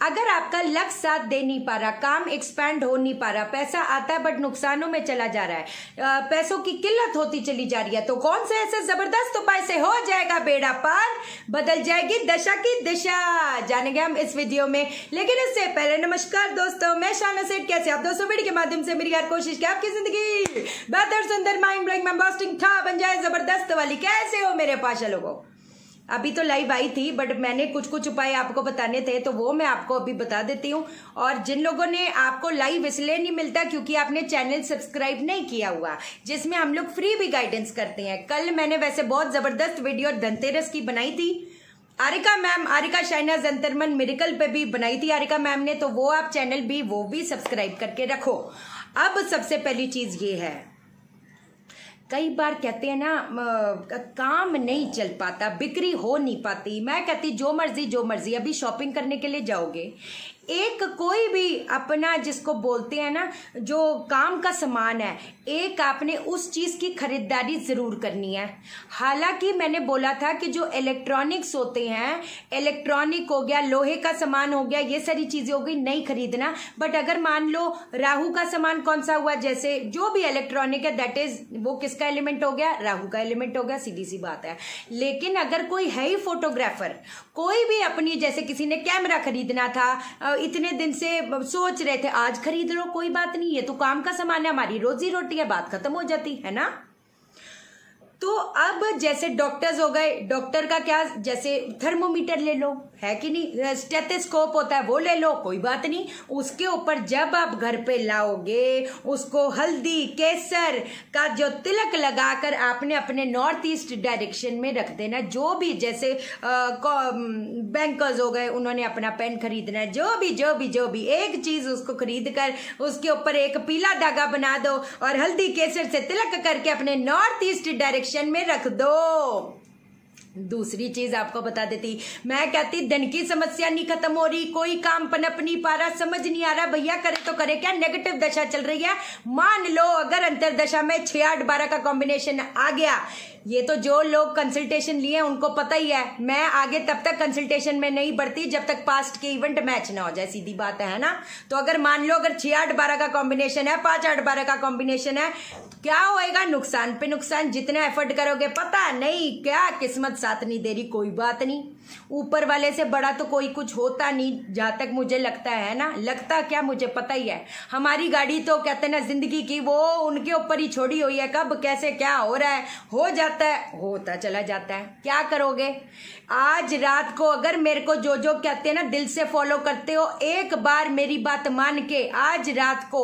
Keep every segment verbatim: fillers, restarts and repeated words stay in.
अगर आपका लक्ष्य साथ दे नहीं पा रहा, काम एक्सपैंड हो नहीं पा रहा, पैसा आता है बट नुकसानों में चला जा रहा है, पैसों की किल्लत होती चली जा रही है, तो कौन से ऐसे जबरदस्त उपाय से हो जाएगा बेड़ा पार, बदल जाएगी दशा की दिशा, जानेंगे हम इस वीडियो में। लेकिन इससे पहले नमस्कार दोस्तों, मैं शाना सेठ। कैसे आप दोस्तों? वीडियो के माध्यम से मेरी हर कोशिश की आपकी जिंदगी बेहतर, सुंदर, माइंड ब्लोइंग, बस्टिंग था बन जाए जबरदस्त वाली। कैसे हो मेरे पाशा लोगों? अभी तो लाइव आई थी बट मैंने कुछ कुछ उपाय आपको बताने थे तो वो मैं आपको अभी बता देती हूँ। और जिन लोगों ने, आपको लाइव इसलिए नहीं मिलता क्योंकि आपने चैनल सब्सक्राइब नहीं किया हुआ, जिसमें हम लोग फ्री भी गाइडेंस करते हैं। कल मैंने वैसे बहुत जबरदस्त वीडियो धनतेरस की बनाई थी, आरिका मैम, आरिका शाइना जंतरमन मिरेकल पे भी बनाई थी आरिका मैम ने, तो वो आप चैनल भी वो भी सब्सक्राइब करके रखो। अब सबसे पहली चीज ये है, कई बार कहते हैं ना काम नहीं चल पाता, बिक्री हो नहीं पाती। मैं कहती जो मर्जी जो मर्जी, अभी शॉपिंग करने के लिए जाओगे, एक कोई भी अपना जिसको बोलते हैं ना जो काम का सामान है, एक आपने उस चीज की खरीदारी जरूर करनी है। हालांकि मैंने बोला था कि जो इलेक्ट्रॉनिक्स होते हैं, इलेक्ट्रॉनिक हो गया, लोहे का सामान हो गया, ये सारी चीजें हो गई, नहीं खरीदना। बट अगर मान लो राहु का सामान कौन सा हुआ, जैसे जो भी इलेक्ट्रॉनिक है दैट इज वो किसका एलिमेंट हो गया, राहु का एलिमेंट हो गया, सीधी सी बात है। लेकिन अगर कोई है ही फोटोग्राफर, कोई भी अपनी, जैसे किसी ने कैमरा खरीदना था, इतने दिन से सोच रहे थे आज खरीद लो, कोई बात नहीं, ये तो काम का सामान है, हमारी रोजी रोटी है, बात खत्म हो जाती है ना। तो अब जैसे डॉक्टर्स हो गए, डॉक्टर का क्या, जैसे थर्मोमीटर ले लो, है कि नहीं, स्टेथोस्कोप होता है वो ले लो, कोई बात नहीं। उसके ऊपर जब आप घर पे लाओगे, उसको हल्दी केसर का जो तिलक लगाकर आपने अपने नॉर्थ ईस्ट डायरेक्शन में रख देना। जो भी जैसे बैंकर्स हो गए, उन्होंने अपना पेन खरीदना है, जो भी जो भी जो भी एक चीज उसको खरीद कर उसके ऊपर एक पीला धागा बना दो और हल्दी केसर से तिलक करके अपने नॉर्थ ईस्ट डायरेक्शन में रख दो। दूसरी चीज आपको बता देती, मैं कहती धन की समस्या नहीं खत्म हो रही, कोई काम पनप नहीं पा रहा, समझ नहीं आ रहा भैया करे तो करे क्या, नेगेटिव दशा चल रही है। मान लो अगर अंतरदशा में छह आठ बारह का कॉम्बिनेशन आ गया, ये तो जो लोग कंसल्टेशन लिए उनको पता ही है, मैं आगे तब तक कंसल्टेशन में नहीं बढ़ती जब तक पास्ट के इवेंट मैच ना हो जाए, सीधी बात है ना। तो अगर मान लो अगर छह आठ बारह का कॉम्बिनेशन है, पांच आठ बारह का कॉम्बिनेशन है, तो क्या होएगा, नुकसान पे नुकसान। जितना एफर्ट करोगे पता नहीं क्या किस्मत साथ नहीं दे रही, कोई बात नहीं, ऊपर वाले से बड़ा तो कोई कुछ होता नहीं, जहां तक मुझे लगता है ना। लगता क्या, मुझे पता ही है, हमारी गाड़ी तो कहते हैं ना जिंदगी की, वो उनके ऊपर ही छोड़ी हुई है, कब कैसे क्या हो रहा है, हो जाता है, होता चला जाता है, क्या करोगे। आज रात को अगर मेरे को जो जो कहते हैं ना दिल से फॉलो करते हो, एक बार मेरी बात मान के आज रात को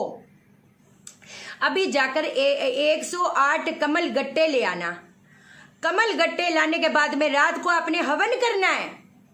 अभी जाकर एक सौ आठ कमल गट्टे ले आना। कमल गट्टे लाने के बाद में रात को आपने हवन करना है,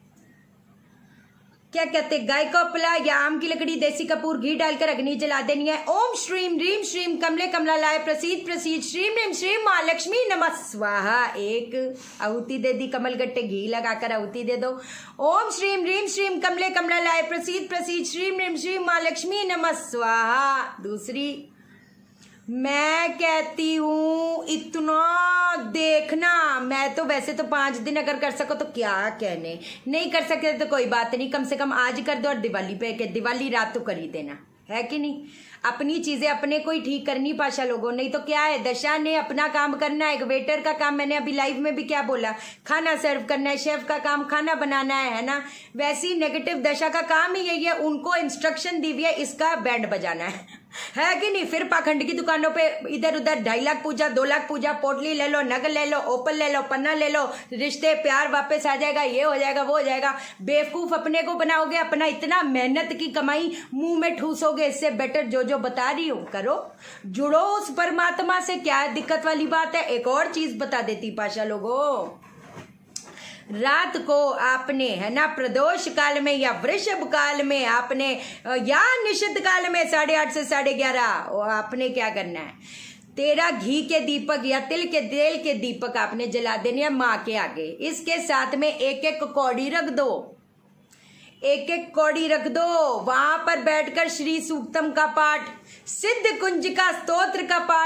क्या कहते, गाय का उपला या आम की लकड़ी, देसी कपूर, घी डालकर अग्नि जला देनी है। ओम श्रीम रीम श्रीम कमले कमला लाए प्रसीद प्रसीद श्रीम रीम श्रीम माँ लक्ष्मी नमः स्वाहा। एक आहुति दे दी, कमल गट्टे घी लगाकर आहुति दे दो। ओम श्रीम रीम श्रीम कमले कमला लाए प्रसीद प्रसीद श्रीम रीम श्रीम माँ लक्ष्मी नमः स्वाहा। दूसरी, मैं कहती हूं इतना देखना, मैं तो वैसे तो पांच दिन अगर कर सको तो क्या कहने, नहीं कर सकते तो कोई बात नहीं, कम से कम आज कर दो और दिवाली पे के दिवाली रात तो कर ही देना, है कि नहीं। अपनी चीजें अपने को ही ठीक करनी पाशा लोगों, नहीं तो क्या है, दशा ने अपना काम करना है। एक वेटर का काम, मैंने अभी लाइव में भी क्या बोला, खाना सर्व करना है, शेफ का काम खाना बनाना है, है ना। वैसी नेगेटिव दशा का काम ही यही है, उनको इंस्ट्रक्शन दी हुई है इसका बैंड बजाना है, है कि नहीं। फिर पाखंड की दुकानों पे इधर उधर ढाई लाख पूजा, दो लाख पूजा, पोटली ले लो, नग ले लो, ओपल ले लो, पन्ना ले लो, रिश्ते प्यार वापस आ जाएगा, ये हो जाएगा वो हो जाएगा। बेवकूफ अपने को बनाओगे, अपना इतना मेहनत की कमाई मुंह में ठूसोगे। इससे बेटर जो जो बता रही हूं करो, जुड़ो उस परमात्मा से, क्या दिक्कत वाली बात है। एक और चीज बता देती पाशा लोगों, रात को आपने, है ना, प्रदोष काल में या वृषभ काल में आपने, या निषिद्ध काल में साढ़े आठ से साढ़े ग्यारह आपने क्या करना है, तेरह घी के दीपक या तिल के तेल के दीपक आपने जला देने हैं माँ के आगे। इसके साथ में एक एक कौड़ी रख दो, एक एक कौड़ी रख दो, वहां पर बैठकर श्री सूक्तम का पाठ, सिद्ध कुंज का स्तोत्र का पाठ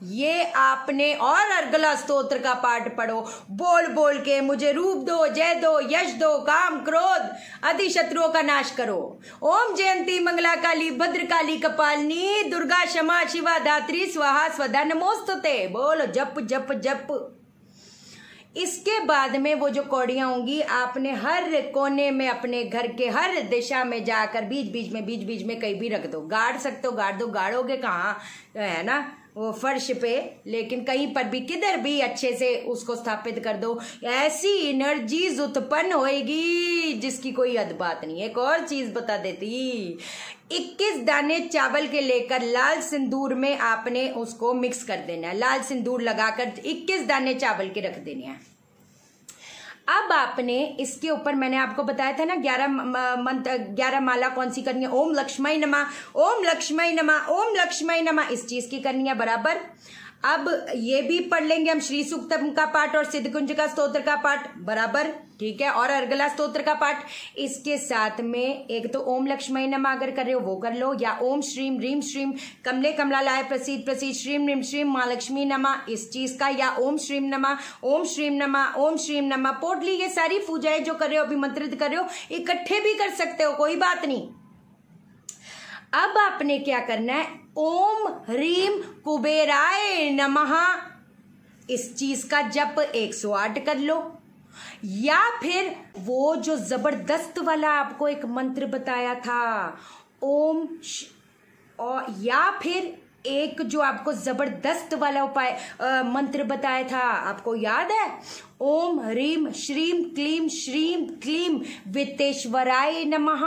ये आपने और अर्गला स्तोत्र का पाठ पढ़ो, बोल बोल के मुझे रूप दो, जय दो, यश दो, काम क्रोध आदि शत्रुओं का नाश करो। ओम जयंती मंगला काली भद्रकाली कपालिनी दुर्गा क्षमा शिवा धात्री स्वाहा स्वधा नमोस्तुते। बोलो जप जप जप। इसके बाद में वो जो कौड़ियां होंगी आपने हर कोने में अपने घर के हर दिशा में जाकर बीच बीच में बीच बीच में कहीं भी रख दो। गाड़ सकते हो गाड़ दो, गाड़ोगे कहाँ है ना वो फर्श पे, लेकिन कहीं पर भी किधर भी अच्छे से उसको स्थापित कर दो। ऐसी एनर्जीज उत्पन्न होएगी जिसकी कोई हद बात नहीं। एक और चीज बता देती, इक्कीस दाने चावल के लेकर लाल सिंदूर में आपने उसको मिक्स कर देना है। लाल सिंदूर लगाकर इक्कीस दाने चावल के रख देने हैं। अब आपने इसके ऊपर मैंने आपको बताया था ना ग्यारह मंत्र ग्यारह माला कौन सी करनी है। ओम लक्ष्मी नमः, ओम लक्ष्मी नमः, ओम लक्ष्मी नमः, इस चीज की करनी है बराबर। अब ये भी पढ़ लेंगे हम श्री सूक्तम का पाठ और सिद्धकुंज का स्तोत्र का पाठ बराबर, ठीक है, और अर्गला स्तोत्र का पाठ। इसके साथ में एक तो ओम लक्ष्मी नमः अगर कर रहे हो वो कर लो, या ओम श्रीम रीम श्रीम कमले कमलालाय प्रसीद प्रसीद श्रीम रीम श्रीम माँ लक्ष्मी नमः इस चीज का, या ओम श्रीम नमः, ओम श्रीम नमः, ओम श्रीम नमः। पोटली ये सारी पूजाएं जो कर रहे हो अभी मंत्रित कर रहे हो इकट्ठे भी कर सकते हो, कोई बात नहीं। अब आपने क्या करना है, ओम ह्रीम कुबेराय नमः इस चीज का जप एक सौ आठ कर लो, या फिर वो जो जबरदस्त वाला आपको एक मंत्र बताया था ओम श... और या फिर एक जो आपको जबरदस्त वाला उपाय मंत्र बताया था आपको याद है, ओम ह्रीम श्रीम क्लीम श्रीम क्लीम वित्तेश्वराय नमः।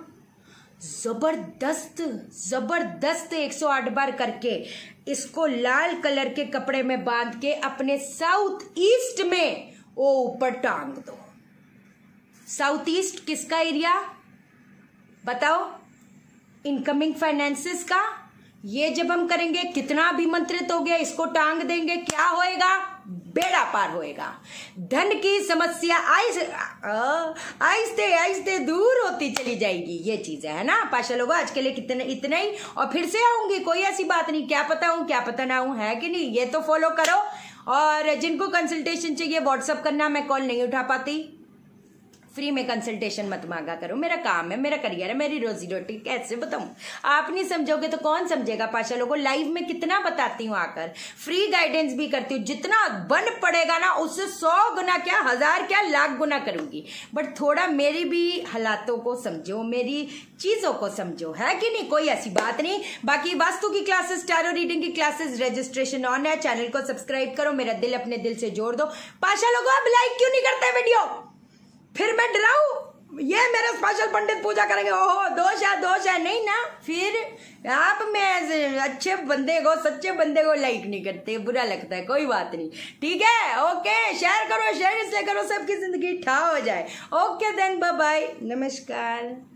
जबरदस्त जबरदस्त एक सौ आठ बार करके इसको लाल कलर के कपड़े में बांध के अपने साउथ ईस्ट में वो ऊपर टांग दो। साउथ ईस्ट किसका एरिया बताओ, इनकमिंग फाइनेंसेस का। ये जब हम करेंगे कितना अभिमंत्रित हो गया, इसको टांग देंगे, क्या होएगा, बेड़ा पार होएगा। धन की समस्या आहिस्ते आहिस्ते दूर होती चली जाएगी। ये चीज है ना पाशा लोगों, आज के लिए कितने इतना ही, और फिर से आऊंगी, कोई ऐसी बात नहीं, क्या पता हूं क्या पता ना हूं, है कि नहीं। ये तो फॉलो करो, और जिनको कंसल्टेशन चाहिए व्हाट्सअप करना, मैं कॉल नहीं उठा पाती, फ्री में कंसल्टेशन मत मांगा करो, मेरा काम है, मेरा करियर है, मेरी रोजी रोटी, कैसे बताऊं। आप नहीं समझोगे तो कौन समझेगा। पाशा लोगों लाइव में कितना बताती हूँ, आकर फ्री गाइडेंस भी करती हूँ, जितना बन पड़ेगा ना उससे सौ गुना क्या हजार क्या लाख गुना करूंगी, बट थोड़ा मेरी भी हालातों को समझो, मेरी चीजों को समझो, है कि नहीं, कोई ऐसी बात नहीं। बाकी वास्तु की क्लासेस, टैरो रीडिंग की क्लासेस रजिस्ट्रेशन ऑन है, चैनल को सब्सक्राइब करो, मेरा दिल अपने दिल से जोड़ दो। पाशा लोगों अब लाइक क्यों नहीं करते वीडियो, फिर मैं डराऊं ये मेरे स्पेशल पंडित पूजा करेंगे, ओहो दोष है दोष है, नहीं ना, फिर आप में अच्छे बंदे को सच्चे बंदे को लाइक नहीं करते, बुरा लगता है, कोई बात नहीं, ठीक है। ओके शेयर करो, शेयर इसलिए करो सबकी जिंदगी ठा हो जाए। ओके देन बाय बाय, नमस्कार।